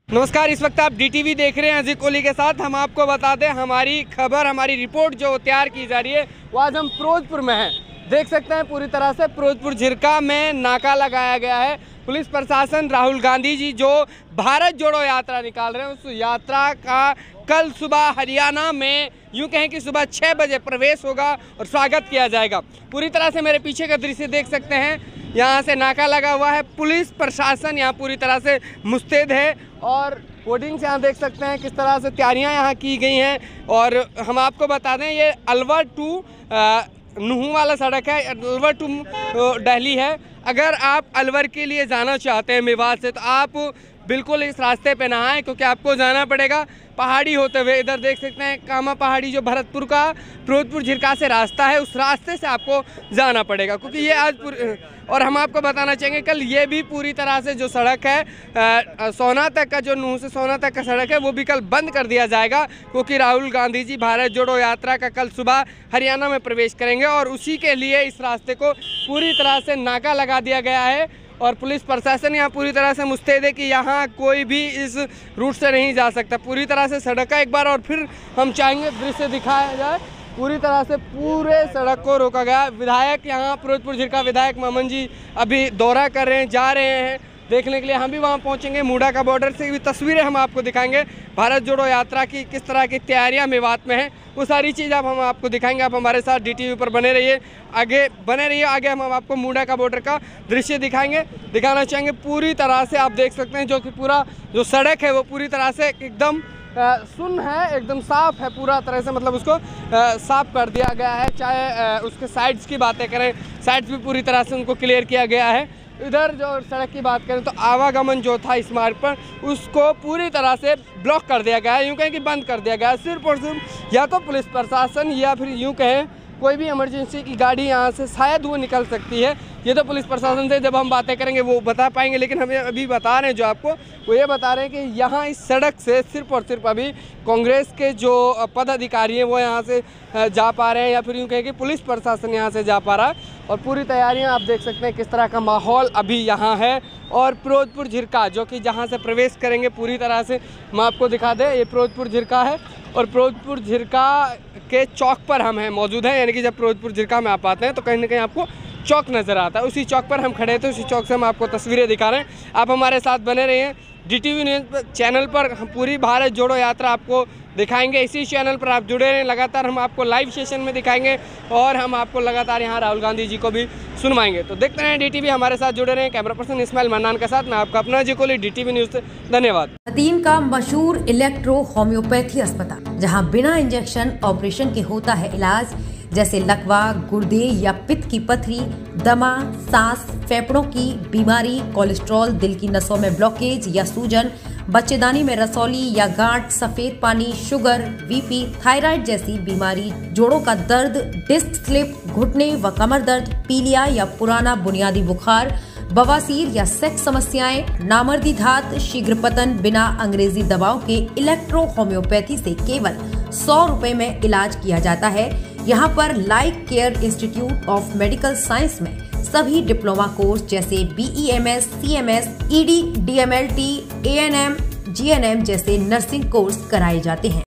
नमस्कार, इस वक्त आप डीटीवी देख रहे हैं अजीज कोहली के साथ। हम आपको बता दें हमारी खबर, हमारी रिपोर्ट जो तैयार की जा रही है वो आज हम फिरोजपुर में हैं। देख सकते हैं पूरी तरह से फिरोजपुर झिरका में नाका लगाया गया है। पुलिस प्रशासन, राहुल गांधी जी जो भारत जोड़ो यात्रा निकाल रहे हैं, उस यात्रा का कल सुबह हरियाणा में यूँ कहें कि सुबह 6 बजे प्रवेश होगा और स्वागत किया जाएगा। पूरी तरह से मेरे पीछे का दृश्य देख सकते हैं, यहाँ से नाका लगा हुआ है। पुलिस प्रशासन यहाँ पूरी तरह से मुस्तैद है और होर्डिंग्स यहाँ देख सकते हैं किस तरह से तैयारियाँ यहाँ की गई हैं। और हम आपको बता दें ये अलवर टू नुहू वाला सड़क है, अलवर टू दिल्ली है। अगर आप अलवर के लिए जाना चाहते हैं मेवात से, तो आप बिल्कुल इस रास्ते पे ना आएँ, क्योंकि आपको जाना पड़ेगा पहाड़ी होते हुए। इधर देख सकते हैं कामा पहाड़ी जो भरतपुर का फिरोजपुर झिरका से रास्ता है, उस रास्ते से आपको जाना पड़ेगा, क्योंकि ये आज और हम आपको बताना चाहेंगे कल ये भी पूरी तरह से जो सड़क है सोना तक का, जो नूह से सोना तक का सड़क है, वो भी कल बंद कर दिया जाएगा, क्योंकि राहुल गांधी जी भारत जोड़ो यात्रा का कल सुबह हरियाणा में प्रवेश करेंगे और उसी के लिए इस रास्ते को पूरी तरह से नाका लगा दिया गया है। और पुलिस प्रशासन यहाँ पूरी तरह से मुस्तैद है कि यहाँ कोई भी इस रूट से नहीं जा सकता। पूरी तरह से सड़क का एक बार और फिर हम चाहेंगे दृश्य दिखाया जाए। पूरी तरह से पूरे सड़क को रोका गया। विधायक यहाँ फिरोजपुर झिरका विधायक मामन जी अभी दौरा कर रहे हैं, जा रहे हैं देखने के लिए। हम भी वहाँ पहुँचेंगे। मूडा का बॉर्डर से भी तस्वीरें हम आपको दिखाएंगे, भारत जोड़ो यात्रा की किस तरह की तैयारियाँ मेवात में हैं, वो सारी चीज़ अब हम आपको दिखाएंगे। आप हमारे साथ डीटीवी पर बने रहिए, आगे बने रहिए। आगे हम आपको मूडा का बॉर्डर का दृश्य दिखाना चाहेंगे। पूरी तरह से आप देख सकते हैं जो कि पूरा जो सड़क है वो पूरी तरह से एकदम सुन्न है, एकदम साफ़ है पूरा तरह से, मतलब उसको साफ़ कर दिया गया है। चाहे उसके साइड्स की बातें करें, साइड्स भी पूरी तरह से उनको क्लियर किया गया है। इधर जो सड़क की बात करें तो आवागमन जो था इस मार्ग पर, उसको पूरी तरह से ब्लॉक कर दिया गया है, यूँ कहें कि बंद कर दिया गया है। सिर्फ और सिर्फ या तो पुलिस प्रशासन या फिर यूँ कहें कोई भी इमरजेंसी की गाड़ी यहाँ से शायद वो निकल सकती है। ये तो पुलिस प्रशासन से जब हम बातें करेंगे वो बता पाएंगे, लेकिन हमें अभी बता रहे हैं जो आपको, वो ये बता रहे हैं कि यहाँ इस सड़क से सिर्फ और सिर्फ अभी कांग्रेस के जो पदाधिकारी हैं वो यहाँ से जा पा रहे हैं, या फिर यूँ कहें कि पुलिस प्रशासन यहाँ से जा पा रहा है। और पूरी तैयारियाँ आप देख सकते हैं किस तरह का माहौल अभी यहाँ है। और फिरोजपुर झिरका जो कि जहाँ से प्रवेश करेंगे, पूरी तरह से हम आपको दिखा दें, ये फिरोजपुर झिरका है और फिरोजपुर झिरका के चौक पर हम हैं मौजूद हैं। यानी कि जब फिरोजपुर झिरका में आप आते हैं तो कहीं ना कहीं आपको चौक नज़र आता है, उसी चौक पर हम खड़े थे, उसी चौक से हम आपको तस्वीरें दिखा रहे हैं। आप हमारे साथ बने रहिए। डीटीवी न्यूज़ चैनल पर हम पूरी भारत जोड़ो यात्रा आपको दिखाएंगे। इसी चैनल पर आप जुड़े रहें, लगातार हम आपको लाइव सेशन में दिखाएंगे और हम आपको लगातार यहाँ राहुल गांधी जी को भी सुनवाएंगे। तो देखते रहें डीटीवी, हमारे साथ जुड़े रहें। कैमरा पर्सन इस्माइल मन्नान के साथ मैं आपका अपना अजीज कोहली, डीटीवी न्यूज़ से। धन्यवाद। चीन का मशहूर इलेक्ट्रो होम्योपैथी अस्पताल, जहां बिना इंजेक्शन ऑपरेशन के होता है इलाज, जैसे लकवा, गुर्दे या पित्त की पथरी, दमा, सांस, फेफड़ों की बीमारी, कोलेस्ट्रॉल, दिल की नसों में ब्लॉकेज या सूजन, बच्चेदानी में रसौली या गांठ, सफेद पानी, शुगर, बीपी, थायराइड जैसी बीमारी, जोड़ों का दर्द, डिस्क स्लिप, घुटने व कमर दर्द, पीलिया या पुराना बुनियादी बुखार, बवासीर या सेक्स समस्याएं, नामर्दी धात, शीघ्र पतन, बिना अंग्रेजी दवाओं के इलेक्ट्रो होम्योपैथी से केवल 100 रुपए में इलाज किया जाता है। यहाँ पर life care institute of medical science में सभी डिप्लोमा कोर्स जैसे BEMS, CMS, ED, DMLT, ANM, GNM जैसे नर्सिंग कोर्स कराए जाते हैं।